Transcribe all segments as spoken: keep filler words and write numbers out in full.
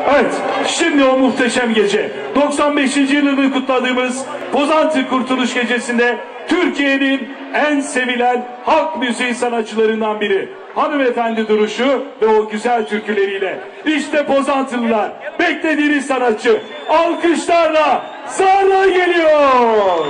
Evet, şimdi o muhteşem gece, doksan beşinci yılını kutladığımız Pozantı Kurtuluş Gecesi'nde Türkiye'nin en sevilen halk müziği sanatçılarından biri. Hanımefendi duruşu ve o güzel türküleriyle. İşte Pozantılılar, beklediğiniz sanatçı, alkışlarla sahne geliyor.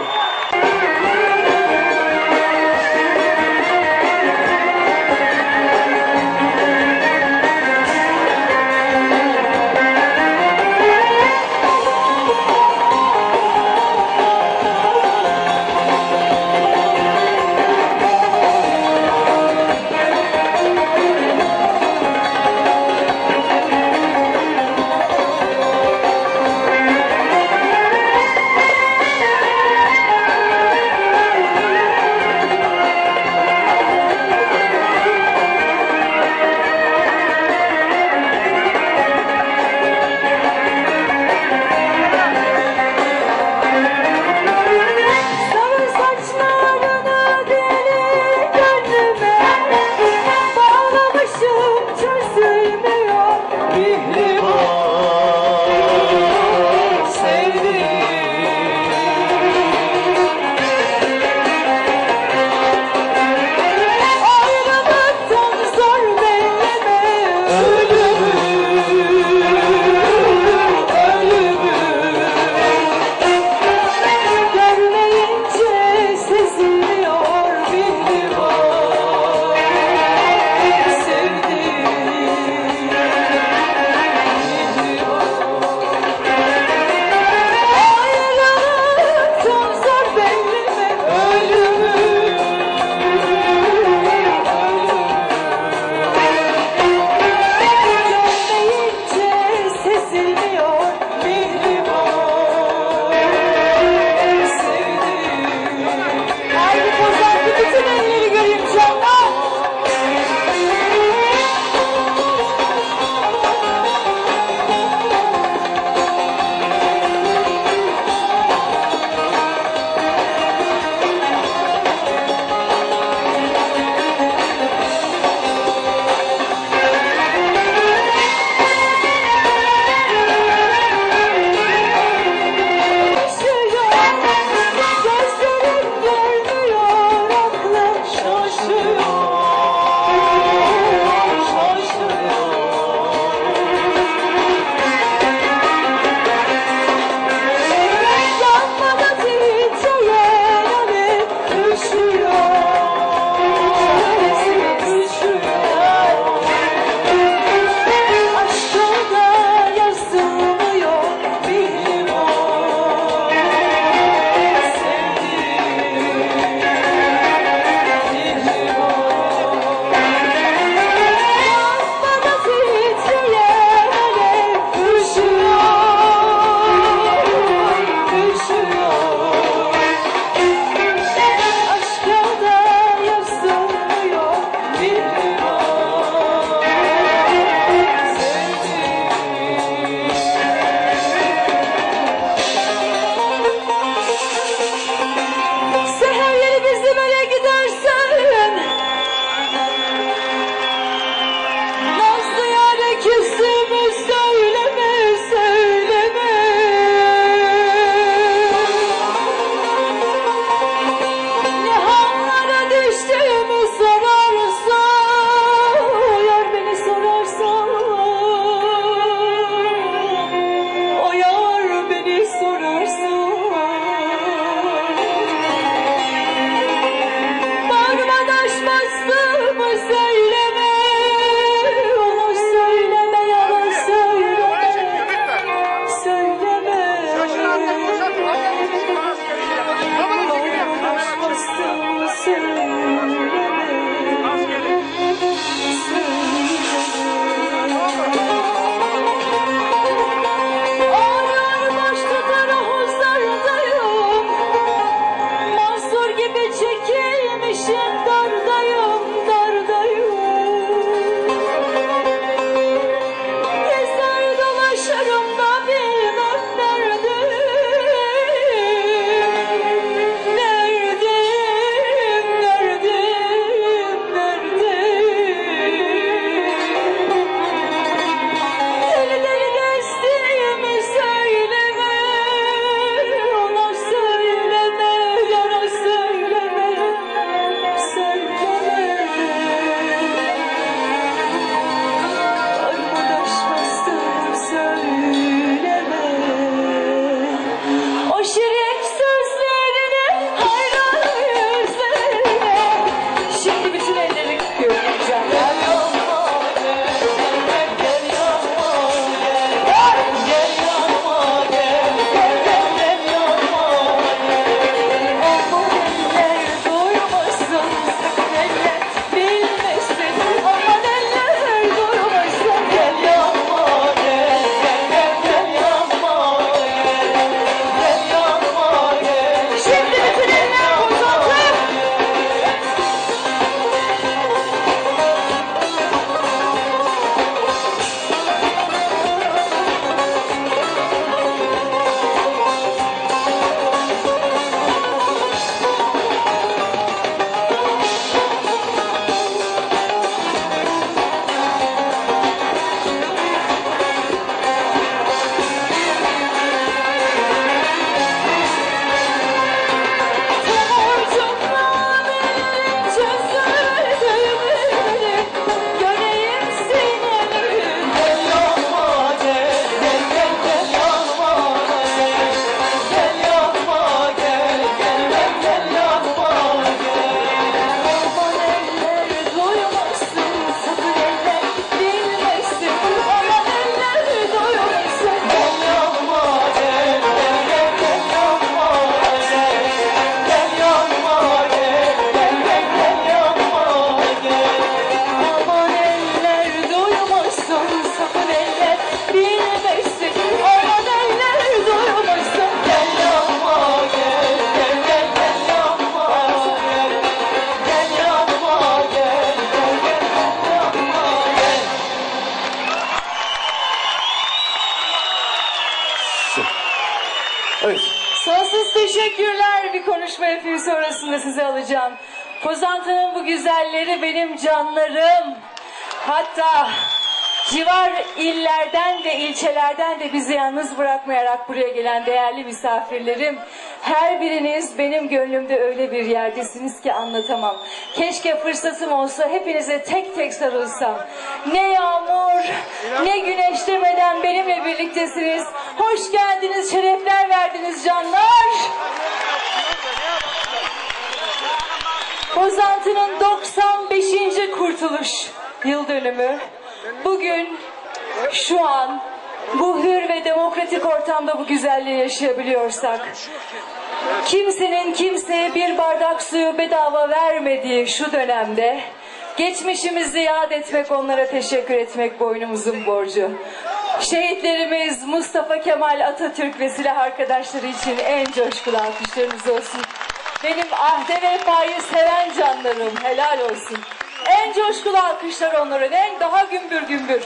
Sonsuz teşekkürler. Bir konuşma yapayım, sonrasında size alacağım. Pozantı'nın bu güzelleri benim canlarım. Hatta civar illerden ve ilçelerden de bizi yalnız bırakmayarak buraya gelen değerli misafirlerim. Her biriniz benim gönlümde öyle bir yerdesiniz ki anlatamam. Keşke fırsatım olsa hepinize tek tek sarılsam. Ne yağmur, ne güneş demeden benimle birliktesiniz. Hoş geldiniz, şerefler verdiniz canlar. Pozantı'nın doksan beşinci kurtuluş yıl dönümü. Bugün, şu an, bu hür ve demokratik ortamda bu güzelliği yaşayabiliyorsak, kimsenin kimseye bir bardak suyu bedava vermediği şu dönemde, geçmişimizi yad etmek, onlara teşekkür etmek boynumuzun borcu. Şehitlerimiz Mustafa Kemal Atatürk ve silah arkadaşları için en coşkulu alkışlarınız olsun. Benim ahde vefayı seven canlarım, helal olsun. En coşkulu alkışlar onlara, en daha gümbür gümbür.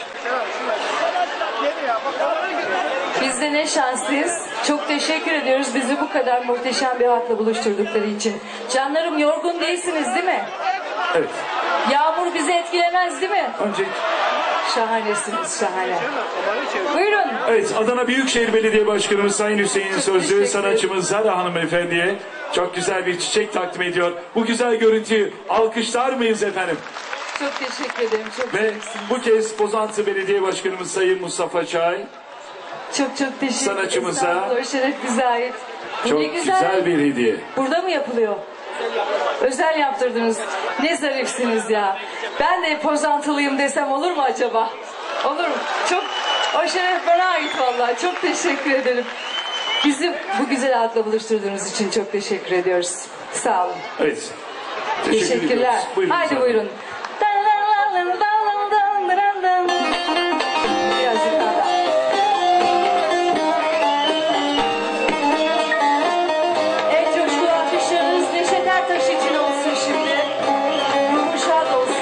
Biz de ne şanslıyız. Çok teşekkür ediyoruz bizi bu kadar muhteşem bir hatla buluşturdukları için. Canlarım, yorgun değilsiniz değil mi? Evet. Yağmur bizi etkilemez değil mi? Önce... Şahanesiniz, şahane. Buyurun. Evet, Adana Büyükşehir Belediye Başkanımız Sayın Hüseyin Sözcü sanatçımız Zara hanımefendiye çok güzel bir çiçek takdim ediyor. Bu güzel görüntüyü alkışlar mıyız efendim? Çok teşekkür ederim. Çok Ve bu kez Pozantı Belediye Başkanımız Sayın Mustafa Çay. Çok çok teşekkür ederim. Sanatçımıza. O şeref bize ait. Çok ne güzel. güzel bir hediye. Burada mı yapılıyor? Özel yaptırdınız. Ne zarifsiniz ya. Ben de Pozantılıyım desem olur mu acaba? Olur mu? Çok, o şeref bana ait vallahi. Çok teşekkür ederim. Bizi bu güzel adla buluşturduğunuz için çok teşekkür ediyoruz. Sağ olun. Evet. Teşekkür Teşekkürler. ediyoruz. Buyurun Haydi efendim. buyurun. Birazcık daha da. En coşkulu alkışlarınız Neşet Ertaş için olsun şimdi. Ruhu şad olsun.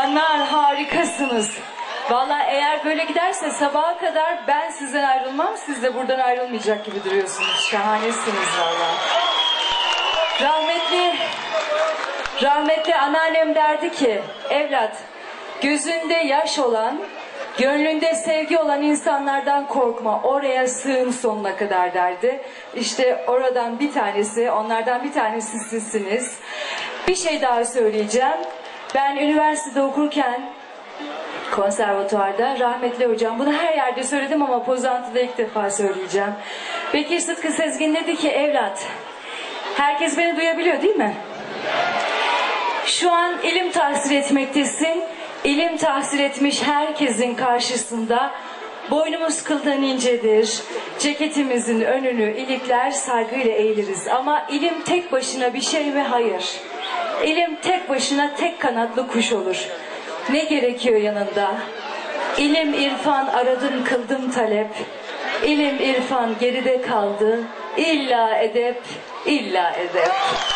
Canlar harikasınız. Vallahi eğer böyle giderse sabaha kadar ben sizden ayrılmam, siz de buradan ayrılmayacak gibi duruyorsunuz. Şahanesiniz vallahi. Rahmetli, rahmetli anneannem derdi ki, evlat, gözünde yaş olan, gönlünde sevgi olan insanlardan korkma, oraya sığın sonuna kadar derdi. İşte oradan bir tanesi, onlardan bir tanesi sizsiniz. Bir şey daha söyleyeceğim. Ben üniversitede okurken, konservatuvarda rahmetli hocam, bunu her yerde söyledim ama Pozantı'da ilk defa söyleyeceğim. Bekir Sıtkı Sezgin dedi ki, evlat, herkes beni duyabiliyor değil mi? Şu an ilim tahsil etmektesin. İlim tahsil etmiş herkesin karşısında boynumuz kıldan incedir. Ceketimizin önünü ilikler, saygıyla eğiliriz. Ama ilim tek başına bir şey mi? Hayır. İlim tek başına tek kanatlı kuş olur. Ne gerekiyor yanında? İlim irfan aradım kıldım talep. İlim irfan geride kaldı. İlla edep, illa edep.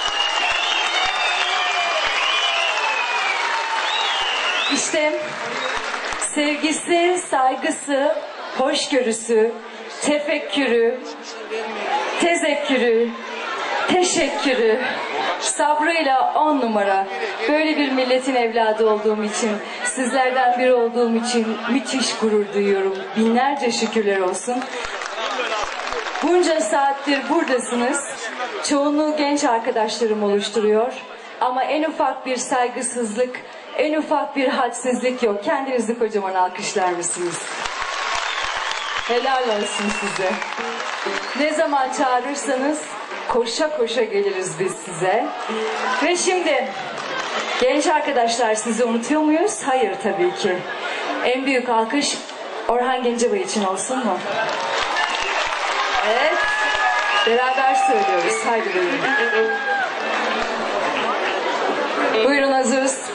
İşte sevgisi, saygısı, hoşgörüsü, tefekkürü, tezekkürü, teşekkürü, sabrıyla on numara. Böyle bir milletin evladı olduğum için, sizlerden biri olduğum için müthiş gurur duyuyorum. Binlerce şükürler olsun. Bunca saattir buradasınız. Çoğunluğu genç arkadaşlarım oluşturuyor. Ama en ufak bir saygısızlık, en ufak bir hadsizlik yok. Kendinizi kocaman alkışlar mısınız? Helal olsun size. Ne zaman çağırırsanız koşa koşa geliriz biz size. Ve şimdi genç arkadaşlar, sizi unutuyor muyuz? Hayır tabii ki. En büyük alkış Orhan Gencebay için olsun mu? Evet. Beraber söylüyoruz. Haydi buyurun. Buyurun, hazırız.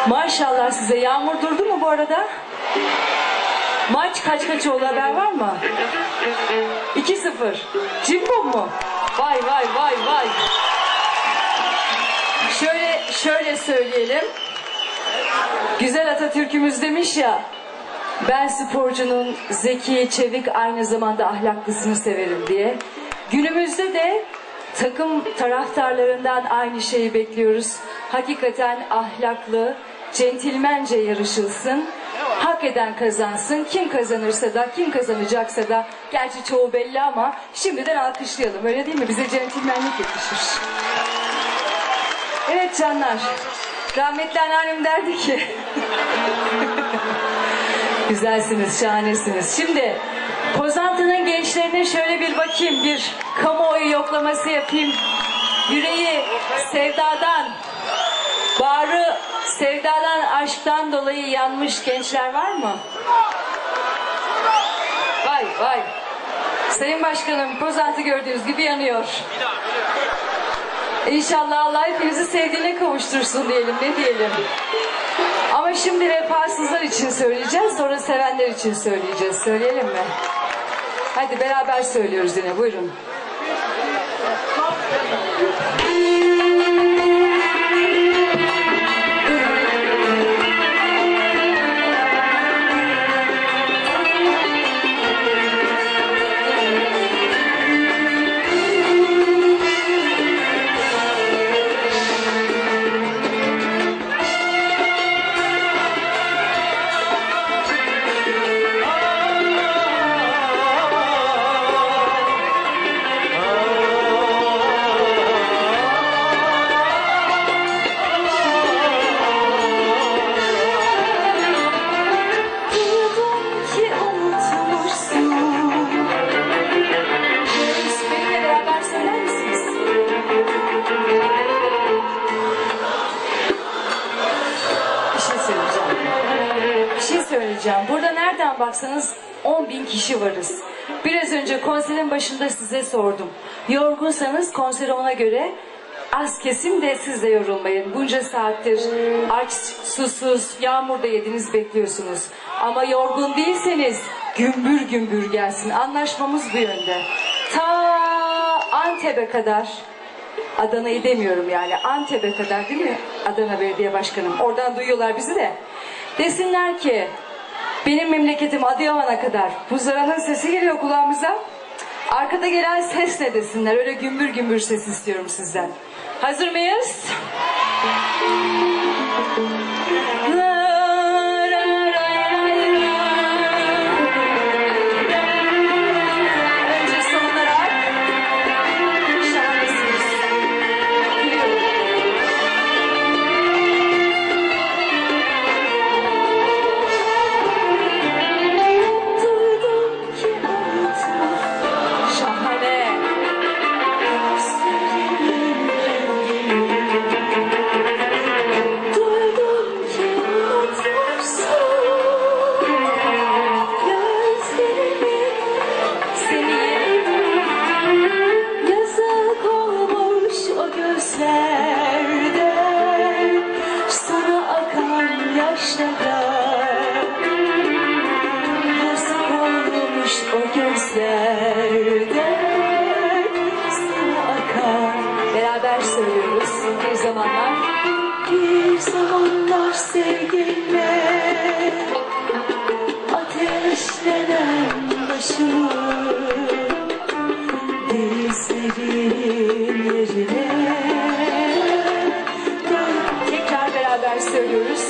Maşallah size. Yağmur durdu mu bu arada? Maç kaç kaç oldu, haber var mı? iki sıfır. Cimbom mu? Vay vay vay vay. Şöyle şöyle söyleyelim. Güzel Atatürk'ümüz demiş ya, ben sporcunun zeki, çevik, aynı zamanda ahlaklısını severim diye. Günümüzde de takım taraftarlarından aynı şeyi bekliyoruz. Hakikaten ahlaklı, centilmence yarışılsın. Hak eden kazansın. Kim kazanırsa da, kim kazanacaksa da, gerçi çoğu belli ama şimdiden alkışlayalım. Öyle değil mi? Bize centilmenlik yakışır. Evet canlar. Rahmetli anneannem derdi ki güzelsiniz, şahanesiniz. Şimdi Pozantı'nın gençlerine şöyle bir bakayım, bir kamuoyu yoklaması yapayım. Yüreği sevdadan, bağrı sevdadan, aşktan dolayı yanmış gençler var mı? Vay vay. Sayın Başkanım, Pozantı gördüğünüz gibi yanıyor. İnşallah Allah hepinizi sevdiğine kavuştursun diyelim, ne diyelim. Ama şimdi vefasızlar için söyleyeceğiz, sonra sevenler için söyleyeceğiz. Söyleyelim mi? Hadi beraber söylüyoruz yine, buyurun. Burada nereden baksanız on bin kişi varız. Biraz önce konserin başında size sordum. Yorgunsanız konseri ona göre az kesin de siz de yorulmayın. Bunca saattir aç, susuz, yağmurda yediniz, bekliyorsunuz. Ama yorgun değilseniz gümbür gümbür gelsin. Anlaşmamız bu yönde. Ta Antep'e kadar, Adana'yı demiyorum yani, Antep'e kadar, değil mi Adana Belediye Başkanım? Oradan duyuyorlar bizi de. Desinler ki benim memleketim Adıyaman'a kadar buzdağının sesi geliyor kulağımıza. Arkada gelen ses ne desinler? Öyle gümbür gümbür ses istiyorum sizden. Hazır mıyız? Önce sonlara. Şahanesiniz. Beraber söylüyoruz. Bir zamanlar, bir zamanlar sevgilimle ateşlenen başımı dizlerin yerine. Tekrar beraber söylüyoruz.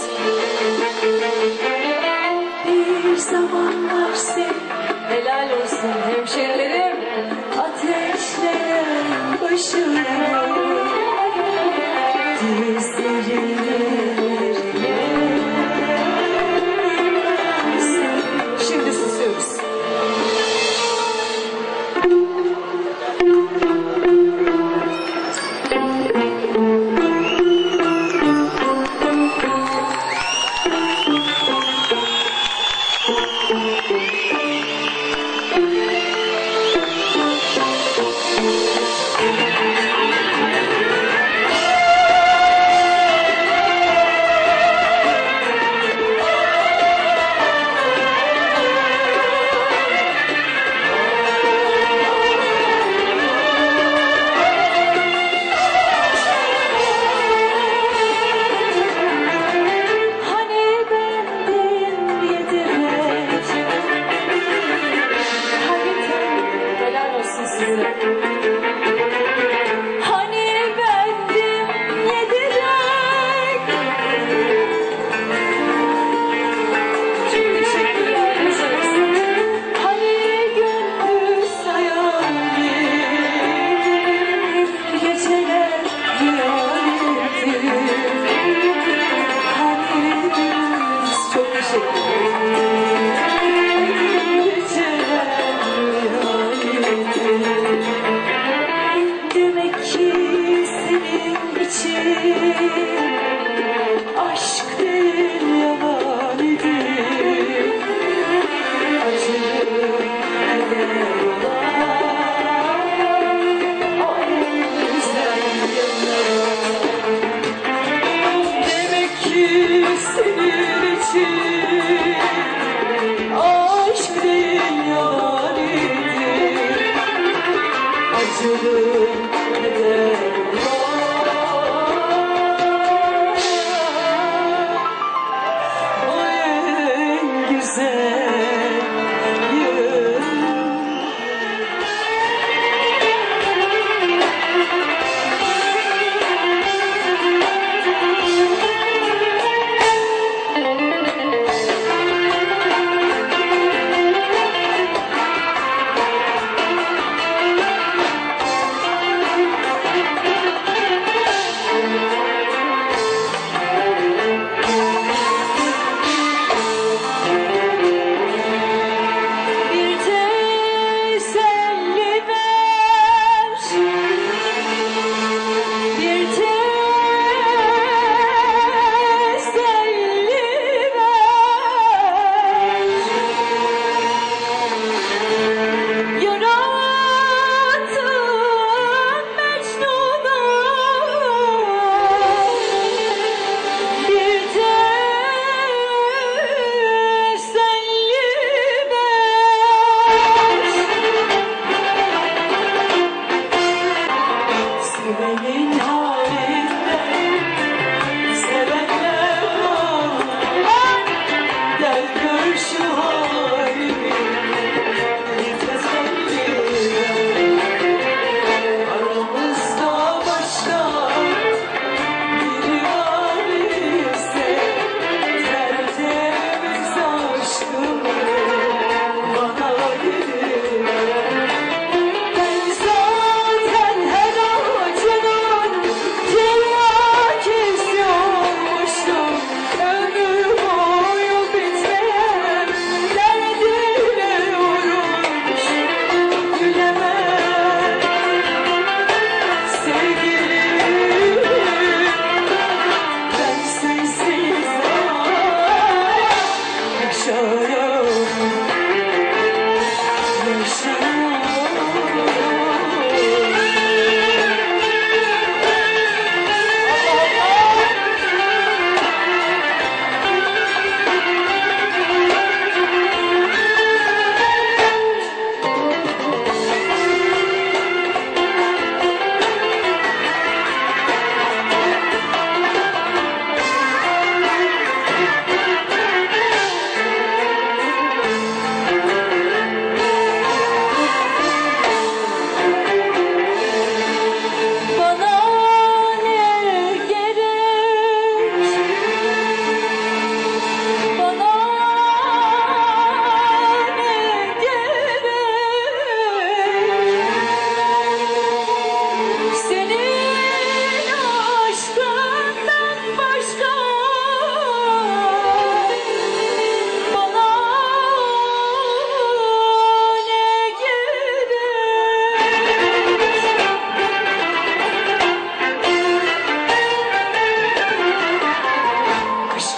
Bir zamanlar sevgilimle, helal olsun hemşerilerim, ateşlenen başımı dizlerin yerine. Şimdi susuyoruz.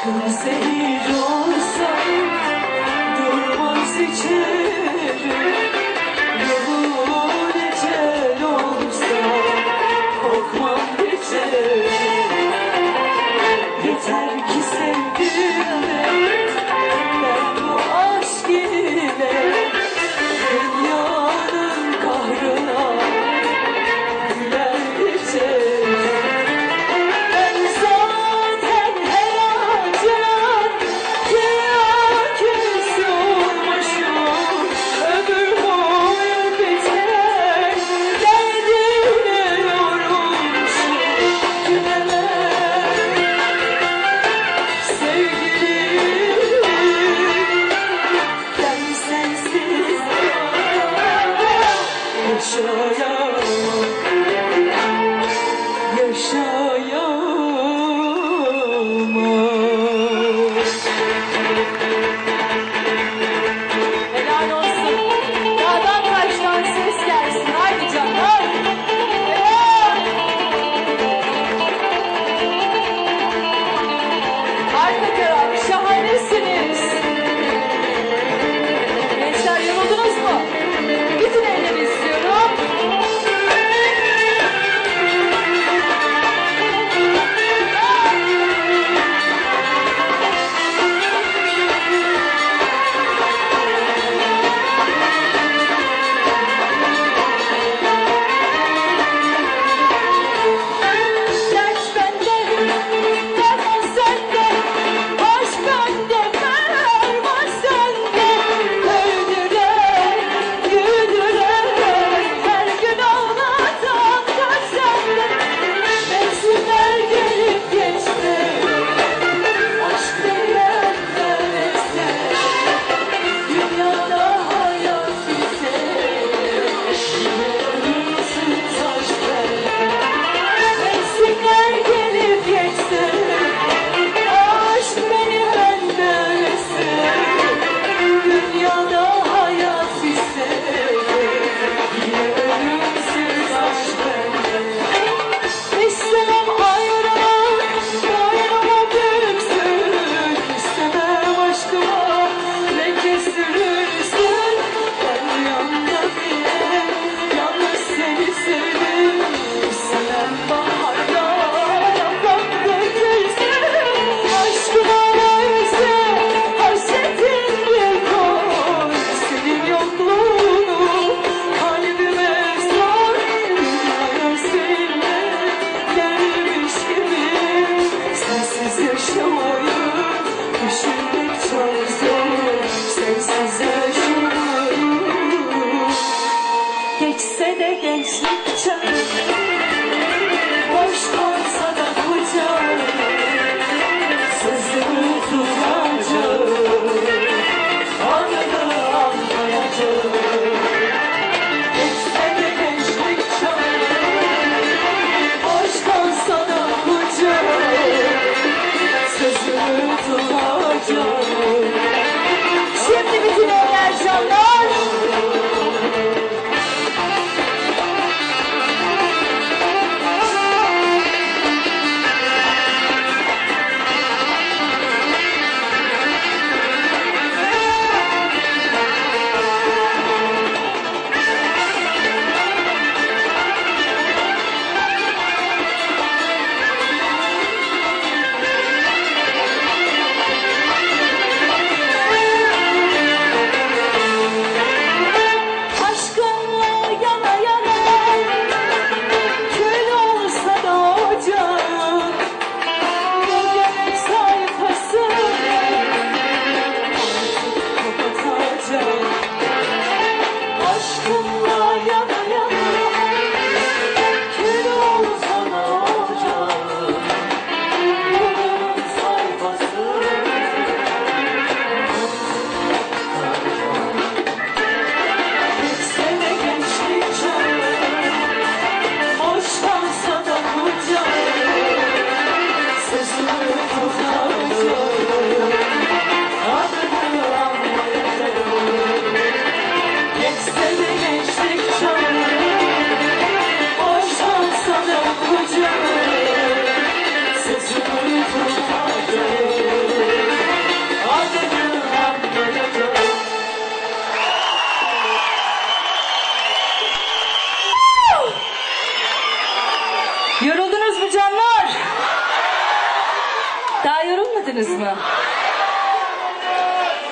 Aşkın zehir olsa durmaz içerim, yolun ecel olsa korkmam geçerim. Yeter ki sevdiğimle ben bu aşk ile dünyanın kahrına güler geçerim. Ben zaten her acılar küs olmuşum, ömür boyu biter derdine yorulmuşum. Gülemem sevgilim, ben sensiz yaşayamam, yaşayamam. Helal olsun. Dağdan taştan ses gelsin. Haydi canlar. Helal. Arka taraf şahanesiniz. Gençler yoruldunuz mu? Bütün elleri istiyorum. Dert bende, derman sende, aşk bende, merhamet sende. Öldüren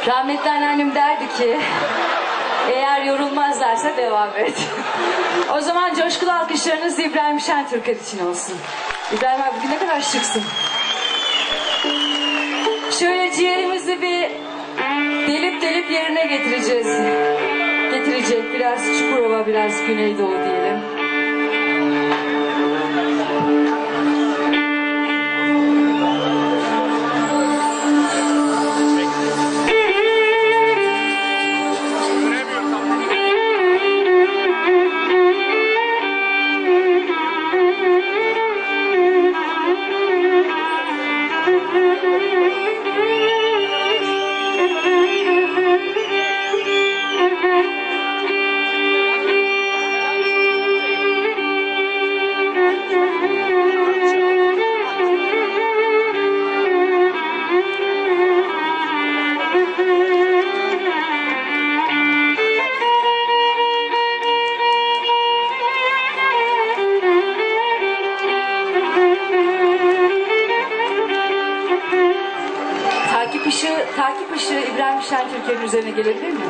Rahmetli anneannem derdi ki eğer yorulmazlarsa devam et. O zaman coşkulu alkışlarınız İbrahim Şentürk için olsun. İbrahim abi bugün ne kadar şıksın. Şöyle ciğerimizi bir delip delip yerine getireceğiz. Getirecek biraz Çukurova, biraz Güneydoğu diyelim. Takip ışığı, takip ışığı İbrahim Şentürk'ün üzerine gelebilir mi?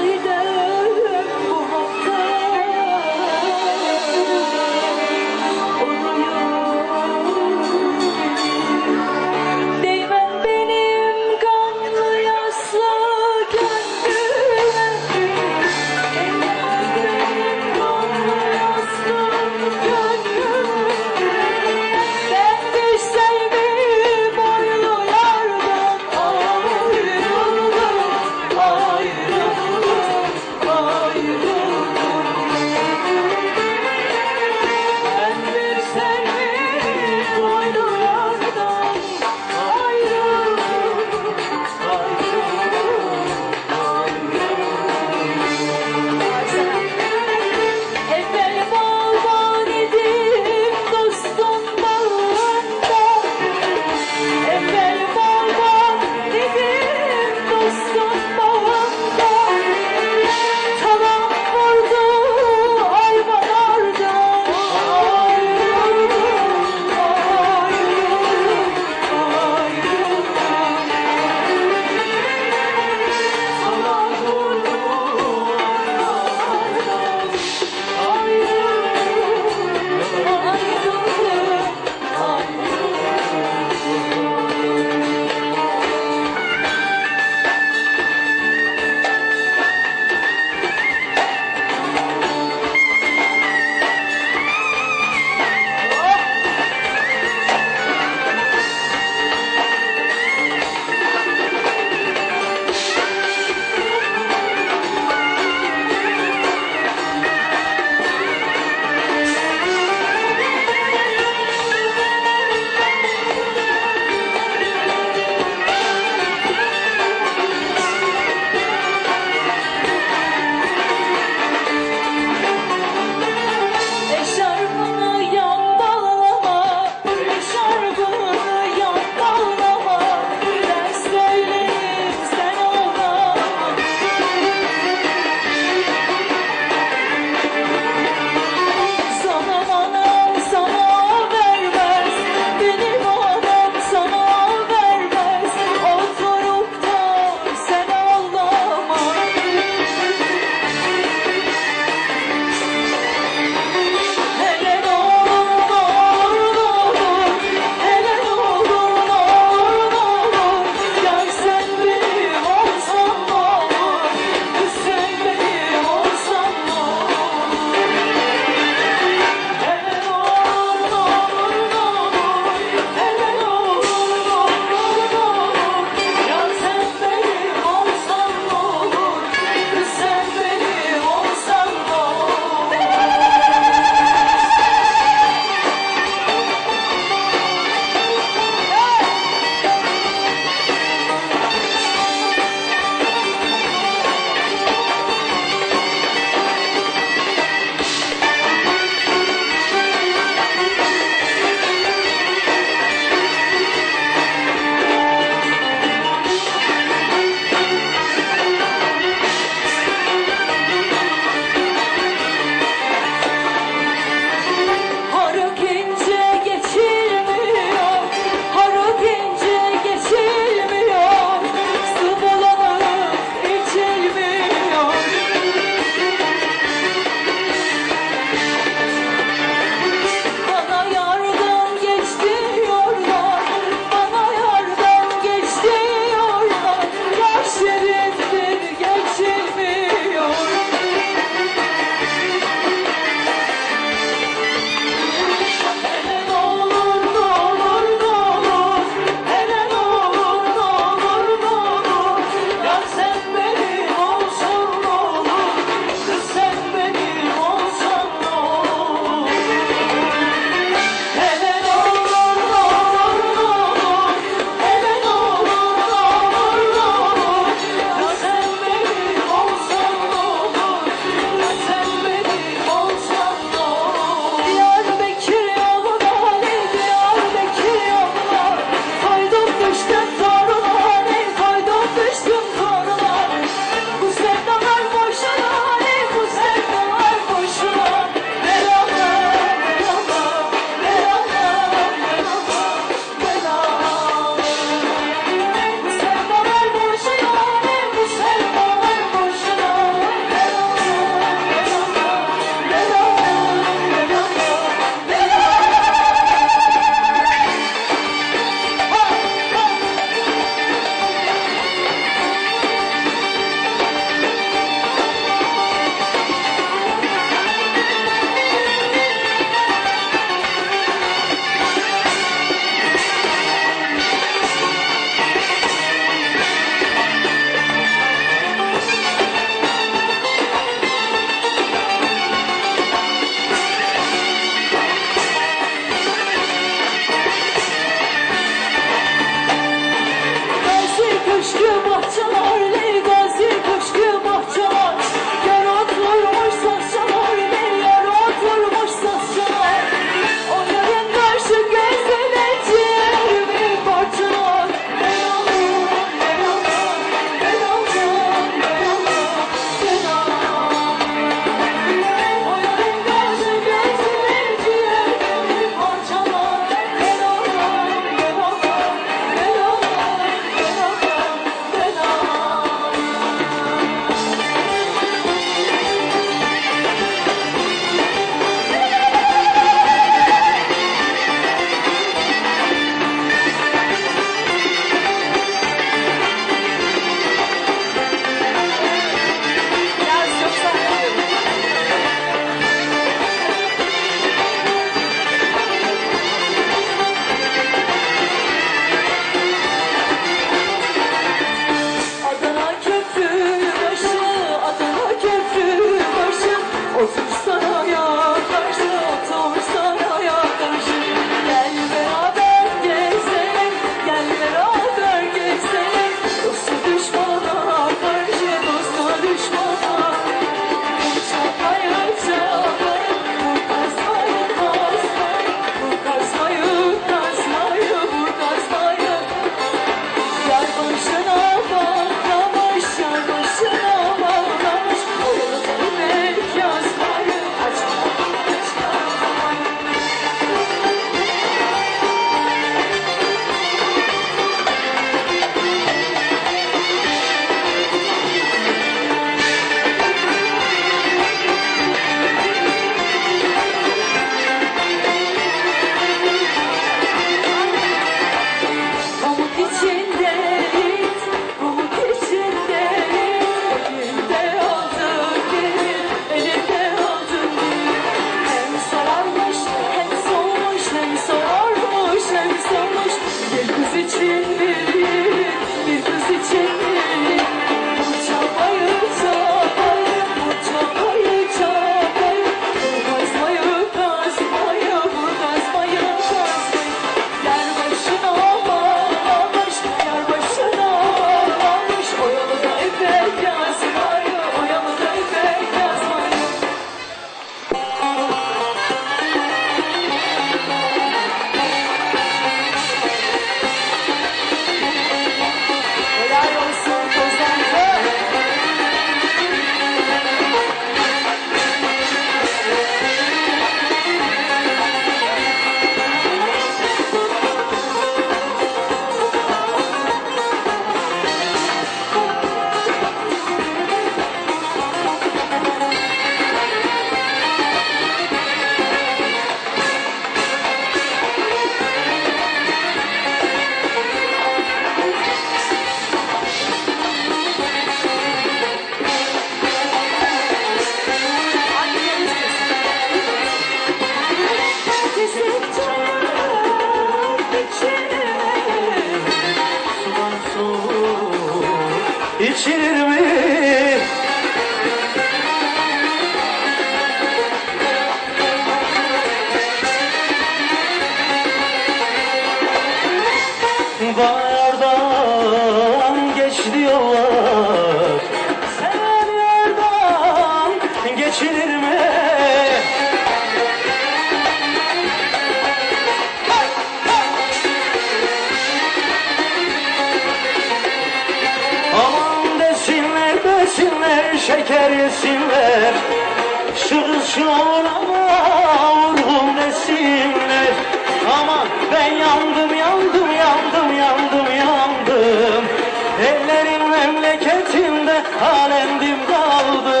desinler, şeker yesinler. Şu kız şu oğlana vurgun desinler. Ama ben yandım, yandım, yandım, yandım, yandım. Ellerin memleketinde alendim kaldım.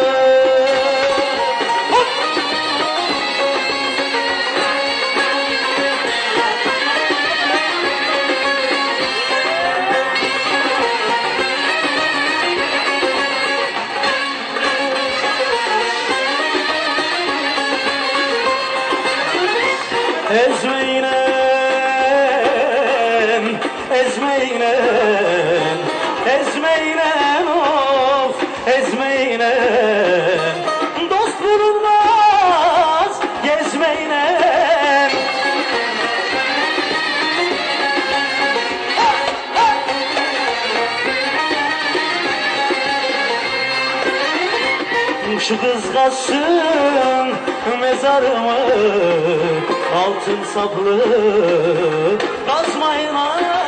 Ezmeynen, ezmeynen, ezmeynen, of, ezmeynen. Dost bulunmaz, gezmeynen. Şu kız kaçsın mezarımı, altın saplı kazmayla.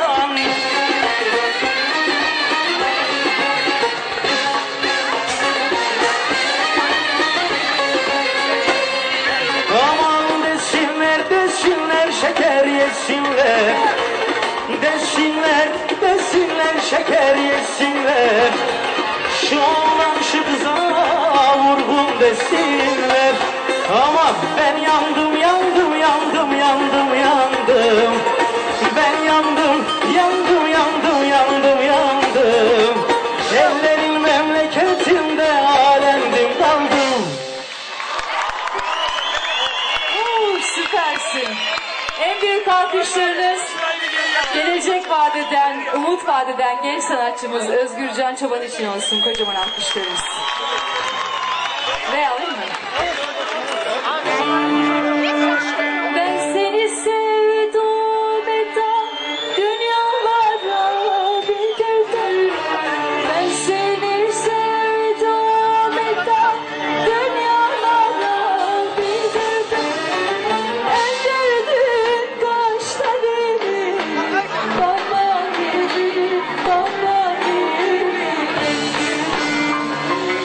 Aman desinler, desinler, şeker yesinler. Desinler, desinler, şeker yesinler. Şu oğlan şu kıza vurgun desinler. Ama ben yandım, yandım, yandım, yandım, yandım. Ben yandım, yandım, yandım, yandım, yandım. Ellerin memleketinde alendim kaldım. Oo, süpersin. En büyük alkışlarınız gelecek vadeden, umut vadeden genç sanatçımız Özgürcan Çoban için olsun. Kocaman alkışlarınız. Ve alayım mı? Ben seni sevdim eda, dünyalara bildirdim. Ben seni sevdim eda, dünyalara bildirdim. Endirdin kaşlarını, bana gibi, bana gibi.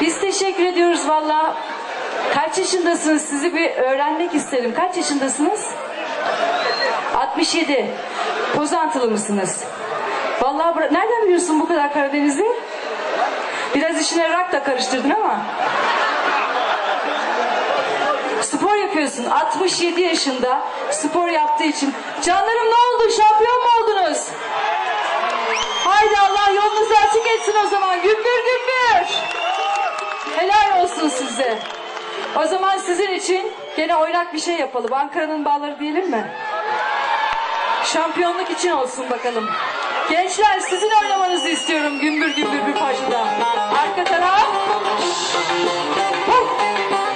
Biz teşekkür ediyoruz valla. Kaç yaşındasınız? Sizi bir öğrenmek isterim. Kaç yaşındasınız? altmış yedi. Pozantılı mısınız? Vallahi bıra- nereden biliyorsun bu kadar Karadeniz'i? Biraz işine rak da karıştırdın ama. Spor yapıyorsun. altmış yedi yaşında spor yaptığı için. Canlarım ne oldu? Şampiyon mu oldunuz? Haydi Allah yolunuzu açık etsin o zaman. Gümbür gümbür. Helal olsun size. O zaman sizin için gene oynak bir şey yapalım. Ankara'nın bağları diyelim mi? Şampiyonluk için olsun bakalım. Gençler sizin oynamanızı istiyorum gümbür gümbür bir parçada. Arka taraf. Huh.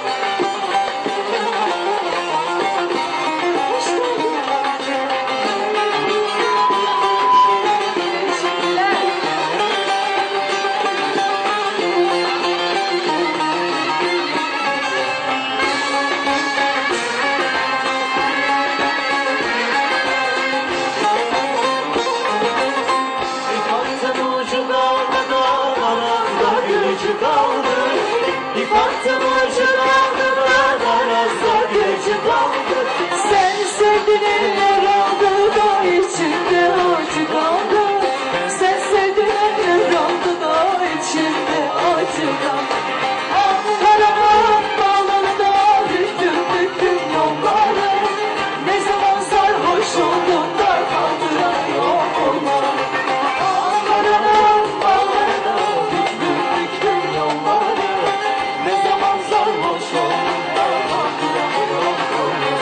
Sen sevdin eller aldı da içinde acı kaldı. Sen sevdin eller aldı da içinde acı kaldı. Ankara'nın bağlarında büktüm büktüm yolları. Ne zaman sarhoş oldun da kaldıran yok onları. Ankara'nın bağlarında büktüm büktüm yolları. Ne zaman sarhoş oldun da kaldıran yok onları.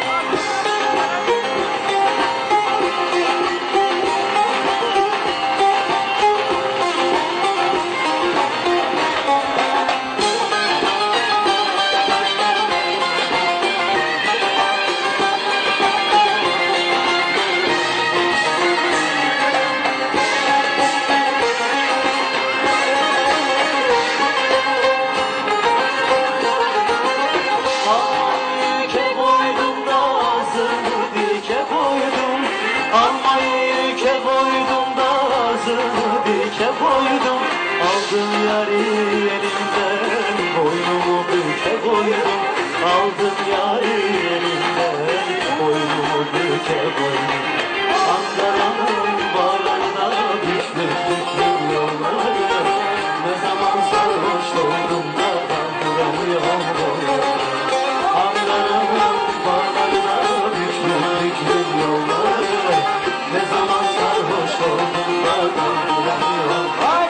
Aldım yari elimden, boynumu büke koydum. Aldım yari elimden, boynumu büke koydum. Ankara'nın bağlarına düştüm düştüm yolları. Ne zaman sarhoş oldum da kaldıramıyorum yolları. Ankara'nın bağlarına düştüm düştüm yolları. Ne zaman sarhoş oldum da kaldıramıyorum.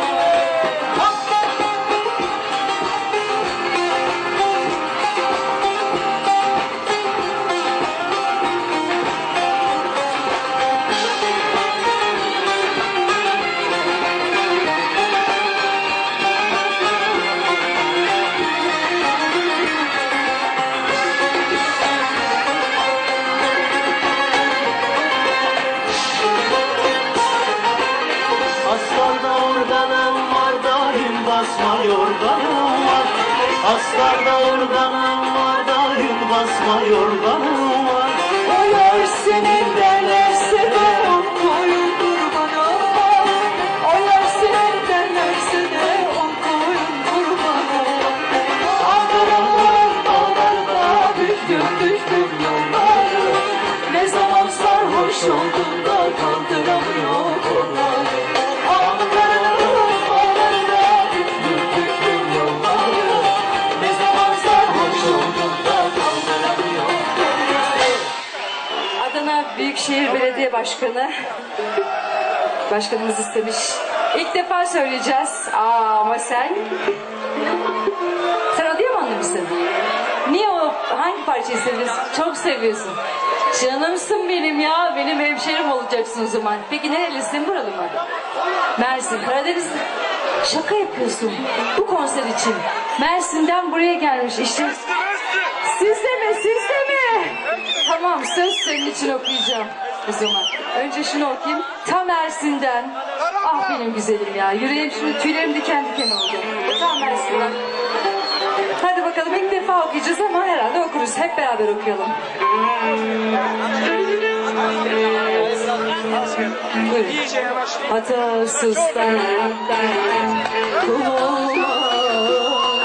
Aslarda organım var daim basma yorganım var. Aslarda organım var daim basma yorganım var. O yer senin derlerse de on koyun kurbanım var. O yer senin derlerse de on koyun kurbanım var. Ankara'nın dağlarına büktüm büktüm yolları. Ne zaman sarhoş oldum da kaldıramıyor onları. Adana Büyükşehir Belediye Başkanı Başkanımız istemiş. İlk defa söyleyeceğiz. Aa, ama sen Sen Adıyamanlı mısın? Niye o hangi parçayı seviyorsun? Çok seviyorsun. Canımsın benim ya. Benim hemşerim olacaksın o zaman. Peki nerelisin? Buralı mı? Mersin. Karadeniz. Şaka yapıyorsun. Bu konser için. Mersin'den buraya gelmiş. İşte siz de mi? Siz de mi? Tamam, söz senin için okuyacağım o zaman. Önce şunu okuyayım. Tam Mersin'den. Ah benim güzelim ya. Yüreğim şimdi, tüylerim diken diken oldu. Tam Mersin'den. Hadi bakalım, ilk defa okuyacağız ama herhalde okuruz. Hep beraber okuyalım. Buyurun. Hatasızdan kuluma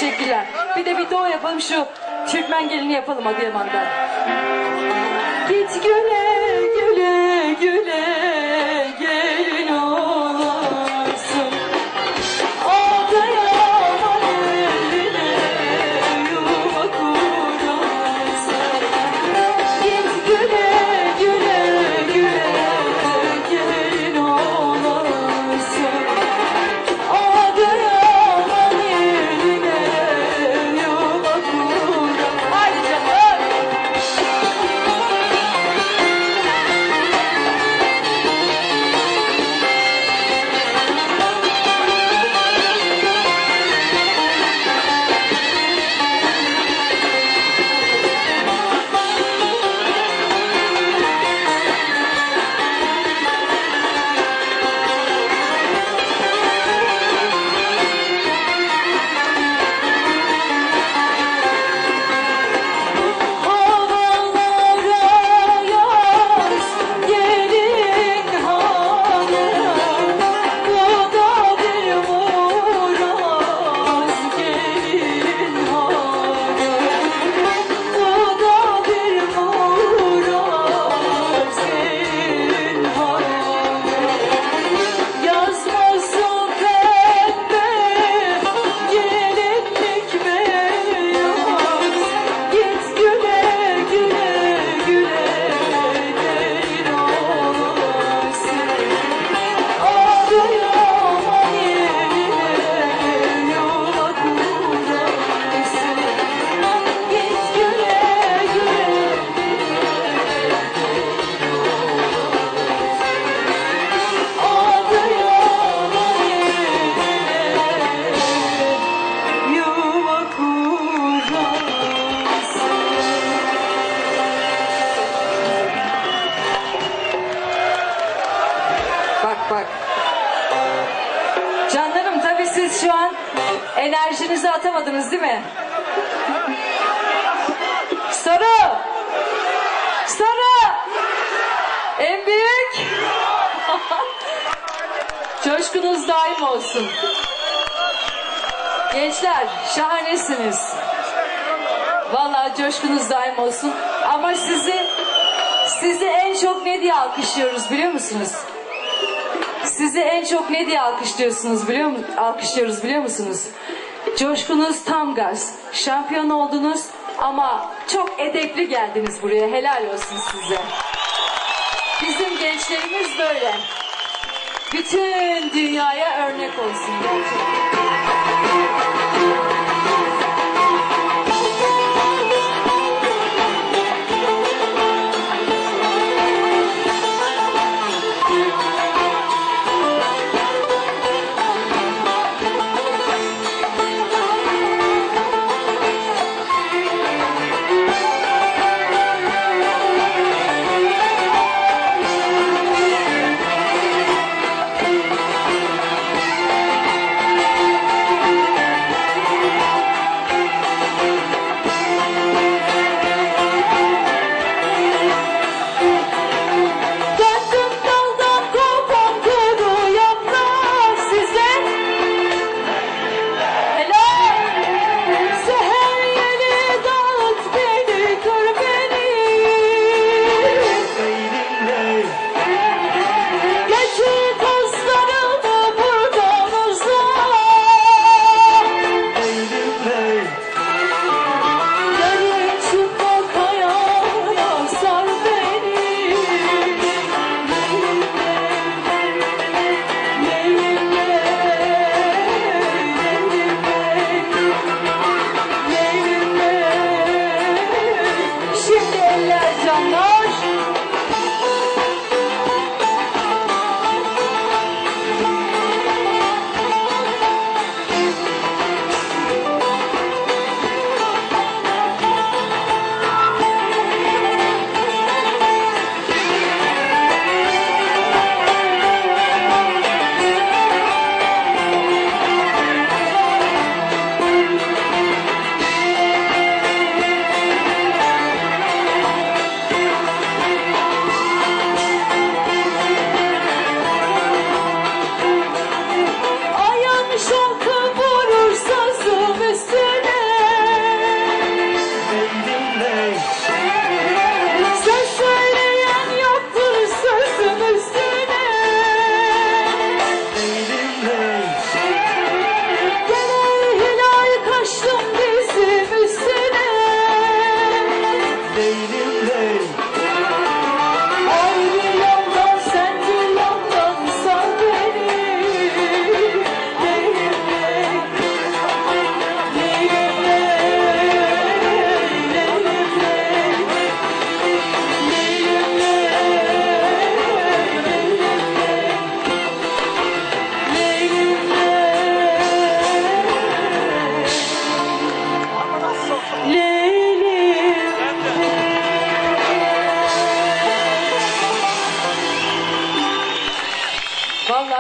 Teşekkürler. Bir de bir doğu yapalım, şu Türkmen gelini yapalım Adıyaman'dan. Git güle güle güle gelin olasın. Adıyaman eline yuva kurasın. Git güle güle güle gelin olasın. Adıyaman eline yuva kurasın. Haydi canım. Canlarım, tabii siz şu an enerjinizi atamadınız değil mi? Soru! Soru! En büyük! Coşkunuz daim olsun. Gençler, şahanesiniz. Vallahi coşkunuz daim olsun. Ama sizi, sizi en çok ne diye alkışlıyoruz biliyor musunuz? Sizi en çok ne diye alkışlıyorsunuz biliyor mu? Alkışlıyoruz biliyor musunuz? Coşkunuz tam gaz. Şampiyon oldunuz ama çok edepli geldiniz buraya. Helal olsun size. Bizim gençlerimiz böyle. Bütün dünyaya örnek olsun gerçekten.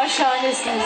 Vallahi şahanesiniz.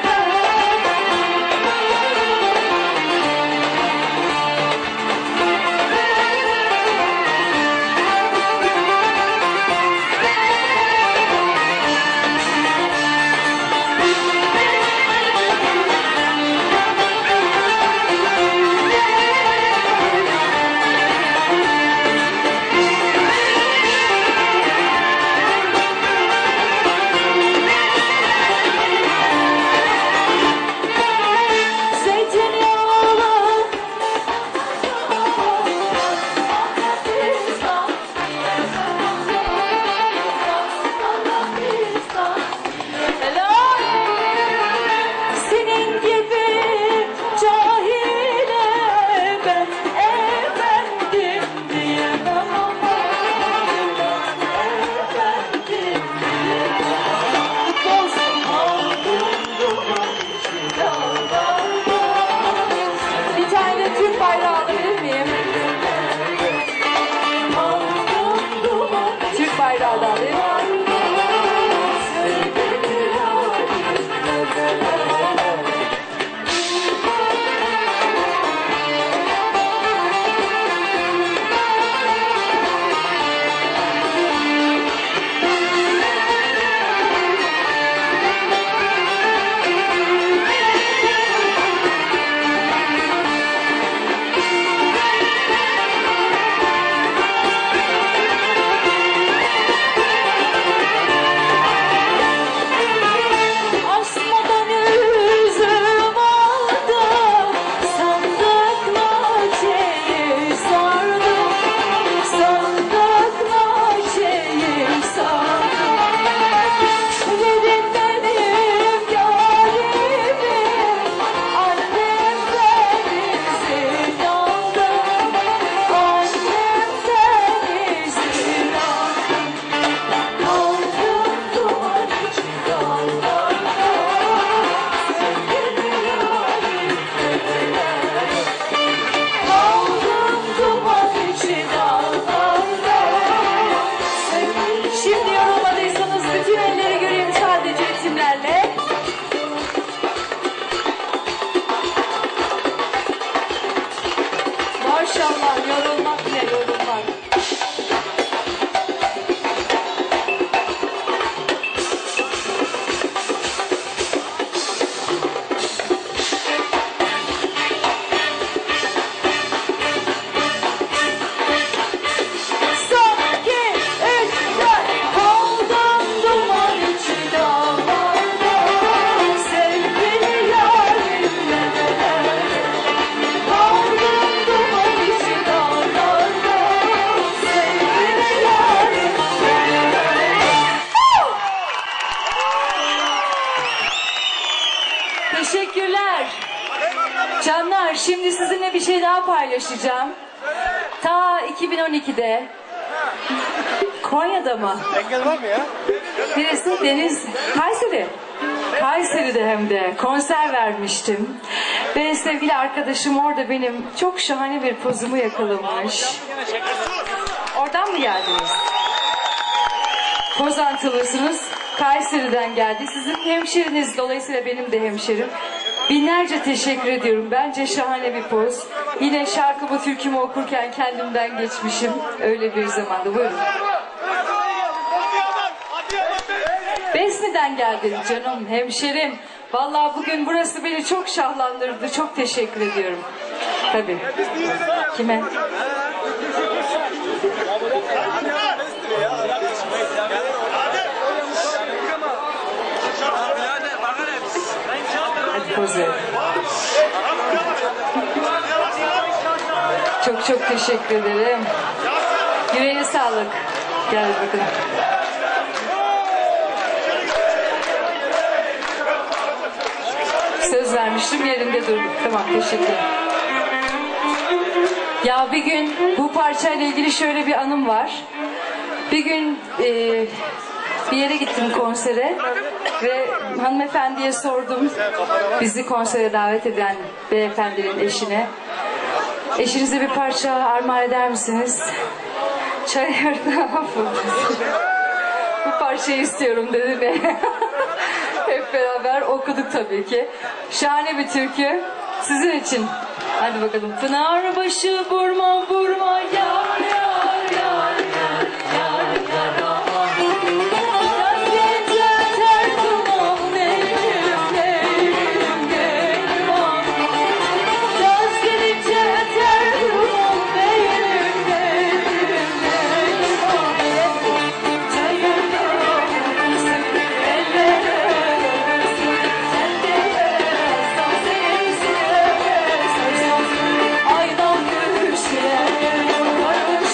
Teşekkürler. Canlar, şimdi sizinle bir şey daha paylaşacağım. Ta iki bin on ikide Konya'da mı? Engel var mı ya? Neresi? Deniz. Kayseri. Kayseri'de hem de konser vermiştim. Ve sevgili arkadaşım orada benim çok şahane bir pozumu yakalamış. Oradan mı geldiniz? Pozantılısınız. Kayseri'den geldi. Sizin hemşeriniz, dolayısıyla benim de hemşerim. Binlerce teşekkür ediyorum. Bence şahane bir poz. Yine şarkımı, türkümü okurken kendimden geçmişim. Öyle bir zamanda. Buyurun. Besni'den geldin canım, hemşerim. Vallahi bugün burası beni çok şahlandırdı. Çok teşekkür ediyorum. Tabii. Kime? Hadi poz ver. Çok çok teşekkür ederim. Yüreğine sağlık. Gel bakın. Söz vermiştim, yerinde durduk. Tamam, teşekkür ederim. Ya bir gün bu parçayla ilgili şöyle bir anım var. Bir gün e, bir yere gittim konsere ve hanımefendiye sordum, bizi konsere davet eden beyefendinin eşine. Eşinize bir parça armağan eder misiniz? Çayırda bu parçayı istiyorum dedi ve Hep beraber okuduk tabii ki. Şahane bir türkü sizin için. Hadi bakalım. Pınarbaşı burma burma yar yar yar yar yar yar aman. Yaz gelince ter duman neyim neyim neyim aman. Yaz gelince ter duman neyim neyim neyim aman. Çayırda olursun ellere olursun. Sen de yazdan sevsin. Aydan düşer, karın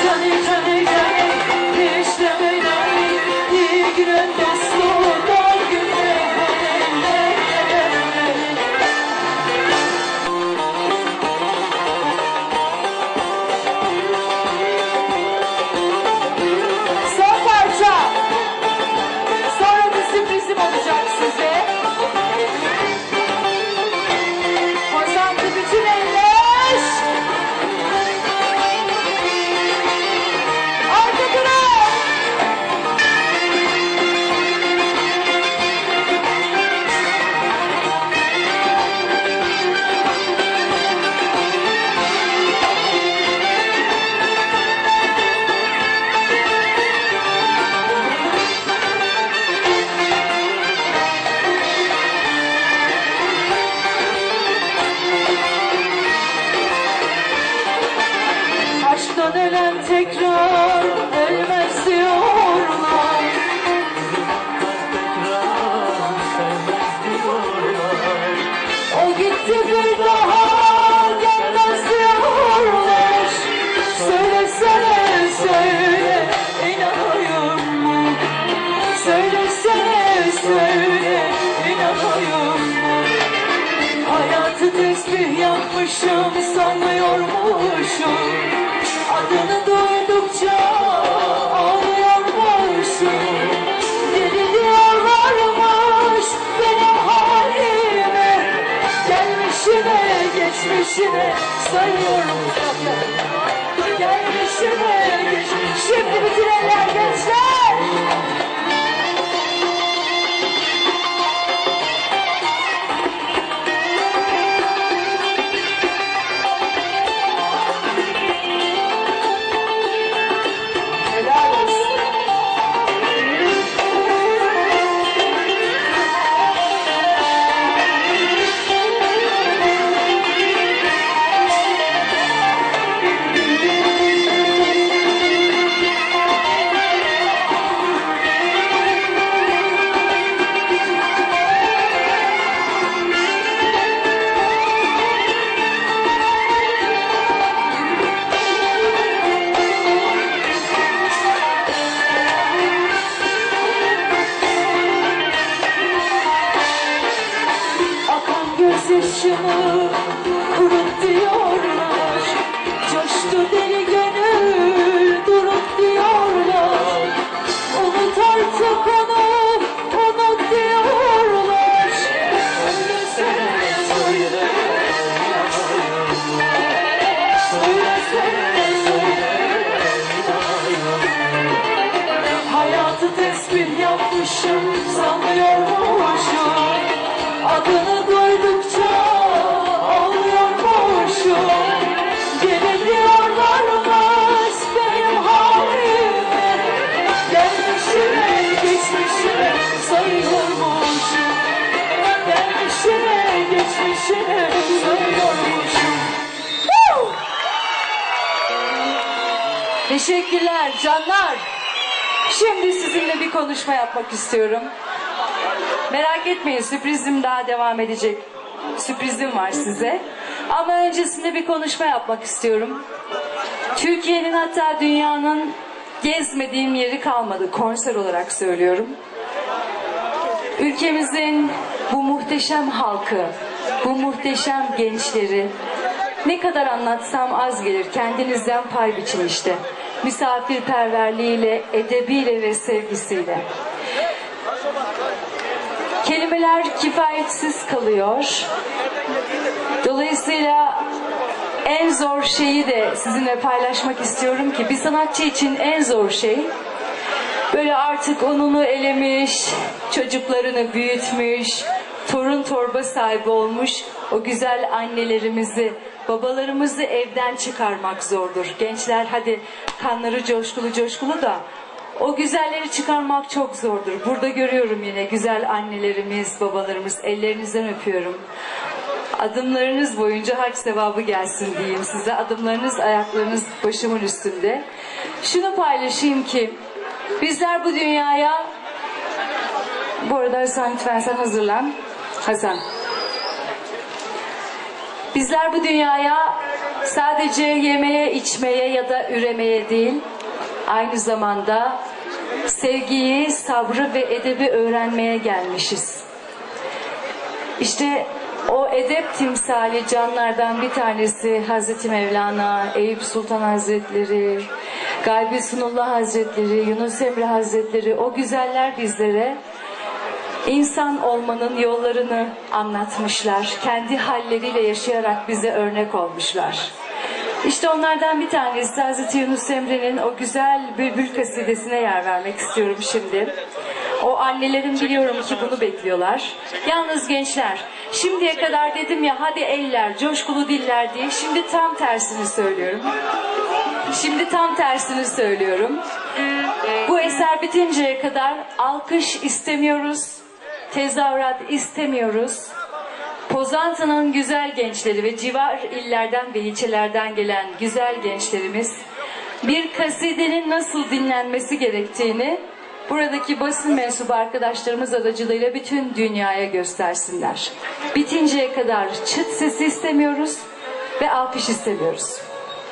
Cani cani cani işte böyle iyi gününde sudan günde son parça. Sonra bir sürprizim olacak size. Pozantı bütün eller. Arka duran. Aşktan ölen tekrar ölmez diyorlar. O gitti bir daha gelmez diyorlar. Söylesene söyle inanıyor mu? Söylesene söyle inanıyor mu? Hayatı tesbih yapmışım sanmıyormuşum. Adını duydukça ağlıyormuşum. Deli diyorlarmış benim halime. Gelmişine geçmişine sayıyorum. Gelmişine geçmişine. Şimdi bütün eller gençler. Helal olsun. Akan gözyaşımı kurut diyorlar. Coştu deli gönül durup diyorlar. Unut artık onu, unut diyorlar. Söylesene söyle Söylesene söyle hayatı tesbih yapmışım sanıyormuşum. Adını duydukça ağlıyormuşum. Gelin diyorlarmış benim halime. Gelmişime geçmişime sayıyormuşum. Gelmişime geçmişime sayıyormuşum. Woo! Teşekkürler canlar. Şimdi sizinle bir konuşma yapmak istiyorum. Merak etmeyin, sürprizim daha devam edecek. Sürprizim var size. Ama öncesinde bir konuşma yapmak istiyorum. Türkiye'nin, hatta dünyanın gezmediğim yeri kalmadı. Konser olarak söylüyorum. Ülkemizin bu muhteşem halkı, bu muhteşem gençleri ne kadar anlatsam az gelir. Kendinizden pay biçin işte. Misafirperverliğiyle, edebiyle ve sevgisiyle. Kelimeler kifayetsiz kalıyor. Dolayısıyla en zor şeyi de sizinle paylaşmak istiyorum ki bir sanatçı için en zor şey böyle artık ununu elemiş, çocuklarını büyütmüş, torun torba sahibi olmuş o güzel annelerimizi, babalarımızı evden çıkarmak zordur. Gençler hadi kanları coşkulu coşkulu da o güzelleri çıkarmak çok zordur. Burada görüyorum yine güzel annelerimiz, babalarımız, ellerinizden öpüyorum. Adımlarınız boyunca hac sevabı gelsin diyeyim size. Adımlarınız, ayaklarınız başımın üstünde. Şunu paylaşayım ki bizler bu dünyaya, bu arada Hasan lütfen sen hazırlan. Hasan. Bizler bu dünyaya sadece yemeye, içmeye ya da üremeye değil, aynı zamanda sevgiyi, sabrı ve edebi öğrenmeye gelmişiz. İşte o edep timsali canlardan bir tanesi Hazreti Mevlana, Eyüp Sultan Hazretleri, Gaybi Sunullah Hazretleri, Yunus Emre Hazretleri, o güzeller bizlere insan olmanın yollarını anlatmışlar. Kendi halleriyle yaşayarak bize örnek olmuşlar. İşte onlardan bir tanesi Hazreti Yunus Emre'nin o güzel Bülbül kasidesine yer vermek istiyorum şimdi. O annelerin biliyorum ki bunu bekliyorlar. Yalnız gençler, şimdiye kadar dedim ya hadi eller, coşkulu diller diye, şimdi tam tersini söylüyorum. Şimdi tam tersini söylüyorum. Bu eser bitinceye kadar alkış istemiyoruz, tezahürat istemiyoruz. Pozantı'nın güzel gençleri ve civar illerden ve ilçelerden gelen güzel gençlerimiz bir kasidenin nasıl dinlenmesi gerektiğini buradaki basın mensubu arkadaşlarımız aracılığıyla bütün dünyaya göstersinler. Bitinceye kadar çıt sesi istemiyoruz ve alkış istemiyoruz.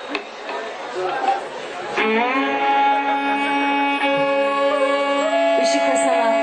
Işık Hasan'a.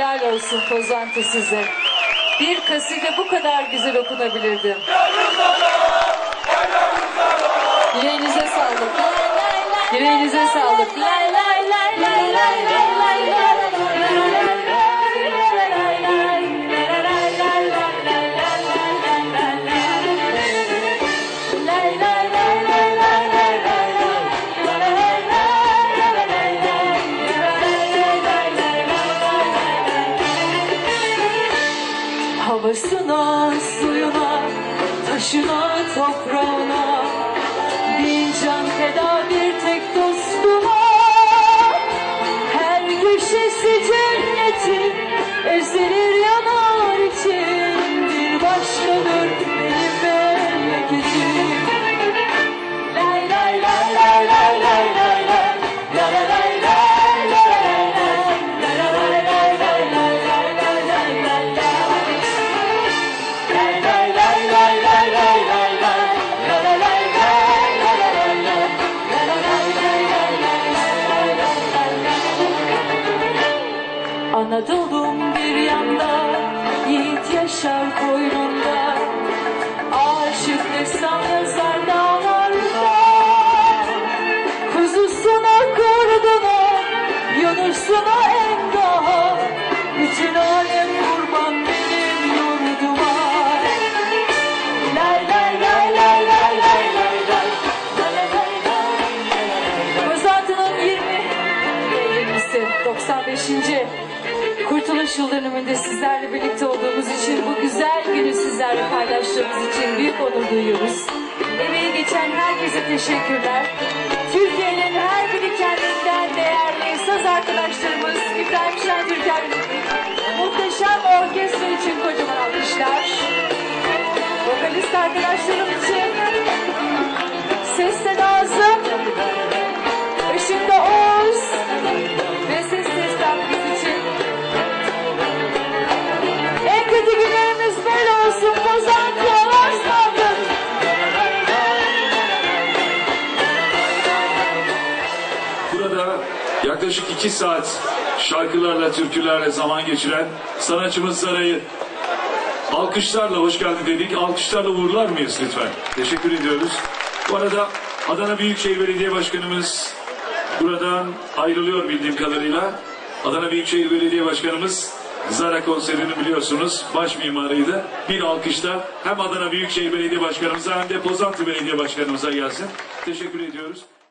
Helal olsun Pozantı size. Bir kaside bu kadar güzel okunabilirdi. Yüreğinize sağlık. Yüreğinize sağlık. Lay lay lay lay lay lay lay lay. Havasına, suyuna, taşına, toprağına, bin can feda bir tek dostuma. Her köşesi cennetin, ezilir yanar için, bir başkadır benim memleketim. Lay lay lay lay lay lay lay lay, la la lay lay la la lay lay, la la lay lay lay lay lay lay lay lay lay. Anadolu'm bir yanda, yiğit yaşar koynunda, aşık destan yazar dağlarda. Kuzusuna, kurduna, Yunus'una en daha, bütün alem kurban benim yurduma. Lay lay lay lay lay lay lay lay. Pozantı'nın yirmi ve yirmisi doksan beşinci Kurtuluş Yıl Dönümünde sizlerle birlikte olduğumuz için, bu güzel günü sizlerle paylaştığımız için büyük onur duyuyoruz. Emeği geçen herkese teşekkürler. Türkiye'nin her biri kendinden değerli saz arkadaşlarımız İbrahim Şentürker, muhteşem orkestra için kocaman alkışlar. Vokalist arkadaşlarım için Seste Nazım, Işıkta Oğuz ve Ses Testafimiz için. En kötü günlerimiz böyle olsun. Pozantı Alaslandır. Burada yaklaşık iki saat şarkılarla, türkülerle zaman geçiren sanatçımız Saray'ı alkışlarla hoş geldin dedik. Alkışlarla uğurlar mıyız lütfen? Teşekkür ediyoruz. Bu arada Adana Büyükşehir Belediye Başkanımız buradan ayrılıyor bildiğim kadarıyla. Adana Büyükşehir Belediye Başkanımız Zara konserini biliyorsunuz, baş mimarıydı. Bir alkışta hem Adana Büyükşehir Belediye Başkanımıza hem de Pozantı Belediye Başkanımıza gelsin. Teşekkür ediyoruz.